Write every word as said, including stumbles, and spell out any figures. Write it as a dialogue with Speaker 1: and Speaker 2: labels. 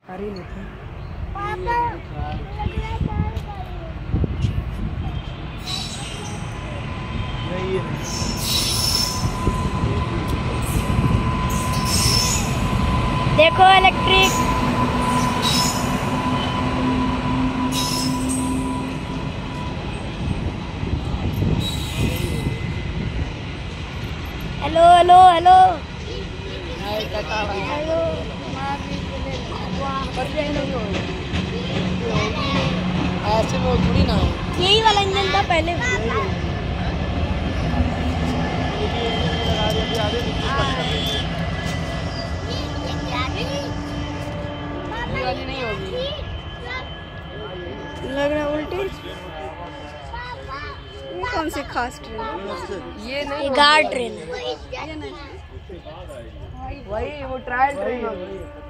Speaker 1: अरे लेते
Speaker 2: देखो electric. Hello hello hello hello.
Speaker 1: ऐसे वो थोड़ी ना
Speaker 2: यही वाला इंजन था पहले।
Speaker 1: वाली नहीं होगी,
Speaker 2: लग रहा उल्टी। ये कौन सी खास ट्रेन है?
Speaker 1: ये नहीं,
Speaker 2: ये गार्ड ट्रेन है।
Speaker 1: वही वो ट्रायल ट्रेन होगी।